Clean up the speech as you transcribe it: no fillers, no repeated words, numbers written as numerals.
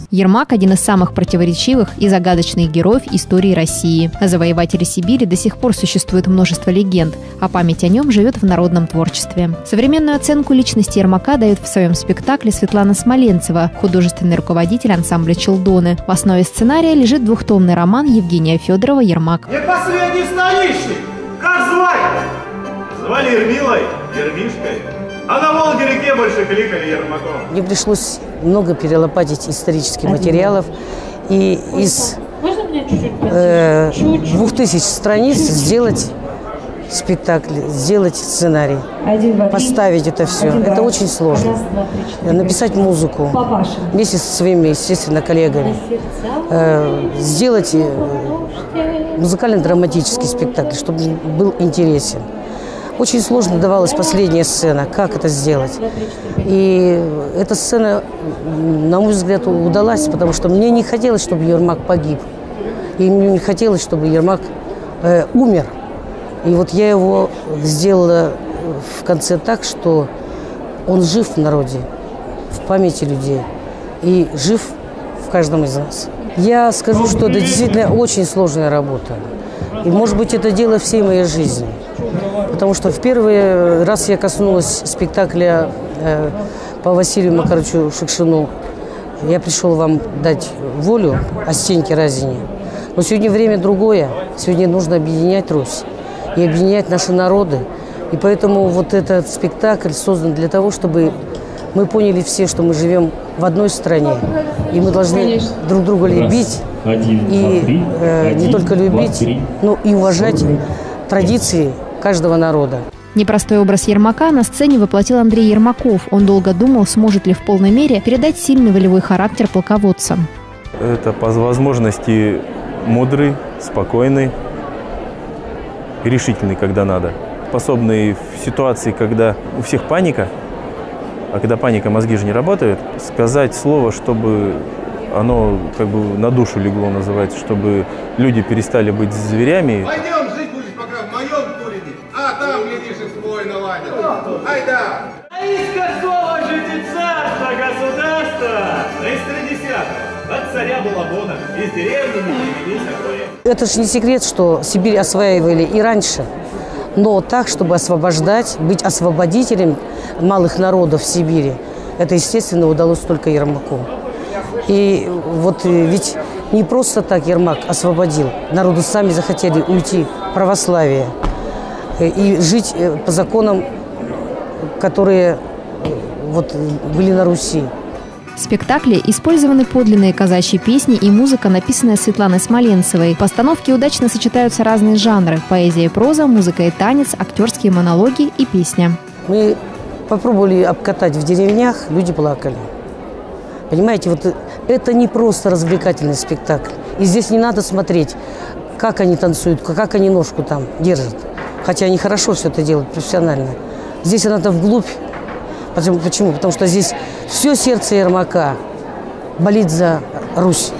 Ермак – один из самых противоречивых и загадочных героев истории России. О завоевателе Сибири до сих пор существует множество легенд, а память о нем живет в народном творчестве. Современную оценку личности Ермака дает в своем спектакле Светлана Смоленцева, художественный руководитель ансамбля «Челдоны». В основе сценария лежит двухтомный роман Евгения Федорова «Ермак». Не последний столичник! Как звать? Звали Ермилой, Ермишкой. А на Волге-реке больше кликали Ермаком. Мне пришлось много перелопатить исторических материалов. И из 2000 страниц сделать спектакль, сделать сценарий, поставить это все. Это очень сложно. Написать музыку вместе со своими, естественно, коллегами. Сделать музыкально-драматический спектакль, чтобы был интересен. Очень сложно давалась последняя сцена, как это сделать. И эта сцена, на мой взгляд, удалась, потому что мне не хотелось, чтобы Ермак погиб. И мне не хотелось, чтобы Ермак умер. И вот я его сделала в конце так, что он жив в народе, в памяти людей и жив в каждом из нас. Я скажу, что это действительно очень сложная работа. И, может быть, это дело всей моей жизни. Потому что в первый раз я коснулась спектакля по Василию Макаровичу Шукшину. Я пришел вам дать волю о Стеньке Разине. Но сегодня время другое. Сегодня нужно объединять Русь и объединять наши народы. И поэтому вот этот спектакль создан для того, чтобы мы поняли все, что мы живем в одной стране. И мы должны друг друга любить. И не только любить, но и уважать традиции каждого народа. Непростой образ Ермака на сцене воплотил Андрей Ермаков. Он долго думал, сможет ли в полной мере передать сильный волевой характер полководца. Это по возможности мудрый, спокойный и решительный, когда надо. Способный в ситуации, когда у всех паника, а когда паника, мозги же не работают, сказать слово, чтобы оно как бы на душу легло, называется, чтобы люди перестали быть зверями. Пойдем, жить будешь пока в моем городе, а там, глядишь, и свой наладил. Айда! Из какого же ты царства, государства? Из 30-го, от царя Балабона, из деревни не привелись такое. Это же не секрет, что Сибирь осваивали и раньше, но так, чтобы освобождать, быть освободителем малых народов в Сибири, это, естественно, удалось только Ермаку. И вот ведь не просто так Ермак освободил. Народы сами захотели уйти в православие и жить по законам, которые вот были на Руси. В спектакле использованы подлинные казачьи песни и музыка, написанная Светланой Смоленцевой. В постановке удачно сочетаются разные жанры – поэзия и проза, музыка и танец, актерские монологи и песня. Мы попробовали обкатать в деревнях, люди плакали. Понимаете, вот это не просто развлекательный спектакль. И здесь не надо смотреть, как они танцуют, как они ножку там держат. Хотя они хорошо все это делают, профессионально. Здесь надо вглубь. Почему? Потому что здесь все сердце Ермака болит за Русь.